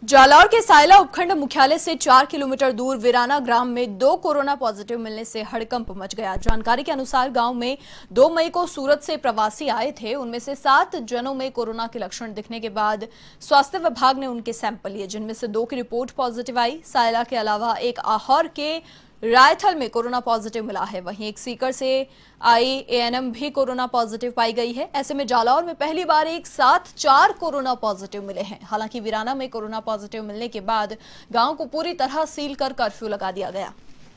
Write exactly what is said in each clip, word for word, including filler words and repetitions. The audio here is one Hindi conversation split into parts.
जालौर के सायला उपखंड मुख्यालय से चार किलोमीटर दूर वीराना ग्राम में दो कोरोना पॉजिटिव मिलने से हड़कंप मच गया। जानकारी के अनुसार गांव में दो मई को सूरत से प्रवासी आए थे। उनमें से सात जनों में कोरोना के लक्षण दिखने के बाद स्वास्थ्य विभाग ने उनके सैंपल लिए, जिनमें से दो की रिपोर्ट पॉजिटिव आई। सायला के अलावा एक आहोर के रायथल में कोरोना पॉजिटिव मिला है। वहीं एक सीकर से आई एएनएम भी कोरोना पॉजिटिव पाई गई है। ऐसे में जालौर में पहली बार एक साथ चार कोरोना पॉजिटिव मिले हैं। हालांकि वीराना में कोरोना पॉजिटिव मिलने के बाद गांव को पूरी तरह सील कर कर्फ्यू लगा दिया गया।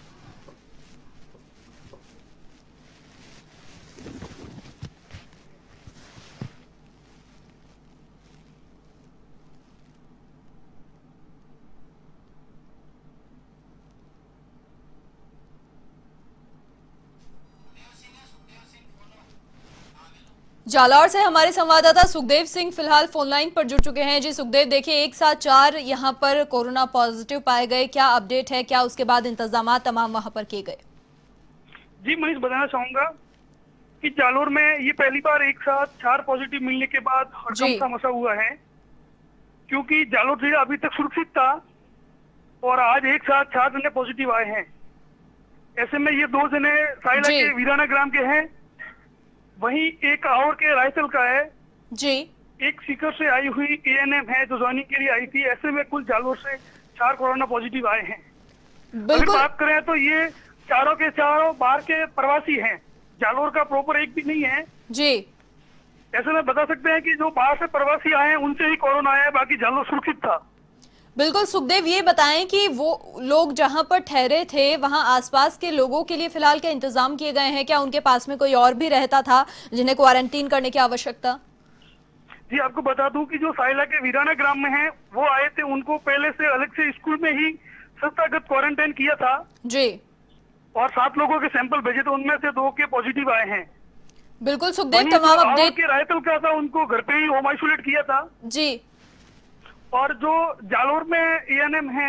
जालौर से हमारे संवाददाता सुखदेव सिंह फिलहाल फोनलाइन पर जुड़ चुके हैं। जी सुखदेव, देखिए एक साथ चार यहां पर कोरोना पॉजिटिव पाए गए, क्या अपडेट है, क्या उसके बाद इंतजाम तमाम वहां पर किए गए? जी मनीष, बताना चाहूंगा कि जालौर में ये पहली बार एक साथ चार पॉजिटिव मिलने के बाद हड़कंप सा मचा हुआ है, क्योंकि जालौर जिला अभी तक सुरक्षित था और आज एक साथ चार जने पॉजिटिव आए हैं। ऐसे में ये दो जने सायला के वीराना ग्राम के हैं, वहीं एक आहोर के रायचल का है जी। एक सीकर से आई हुई एएनएम है जो ज्वाइनिंग के लिए आई थी। ऐसे में कुल जालौर से चार कोरोना पॉजिटिव आए हैं। अगर बात करें तो ये चारों के चारों बाहर के प्रवासी हैं, जालौर का प्रॉपर एक भी नहीं है जी। ऐसे में बता सकते हैं कि जो बाहर से प्रवासी आए हैं उनसे ही कोरोना आया है, बाकी जालौर सुरक्षित था। बिल्कुल सुखदेव, ये बताएं कि वो लोग जहां पर ठहरे थे वहां आसपास के लोगों के लिए फिलहाल क्या इंतजाम किए गए हैं? क्या उनके पास में कोई और भी रहता था जिन्हें क्वारंटीन करने की आवश्यकता? जी आपको बता दूं कि जो सायला के वीराना ग्राम में हैं वो आए थे, उनको पहले से अलग से स्कूल में ही संस्थागत क्वारंटाइन किया था जी, और सात लोगों के सैंपल भेजे थे, उनमें से दो के पॉजिटिव आए हैं। बिल्कुल सुखदेव, तमाम अपडेट के रायतल का था उनको घर पे ही होम आइसोलेट किया था जी। और जो जालौर में एएनएम है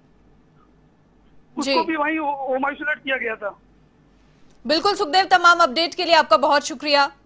उसको भी वहीं होम आइसोलेट किया गया था। बिल्कुल सुखदेव, तमाम अपडेट के लिए आपका बहुत शुक्रिया।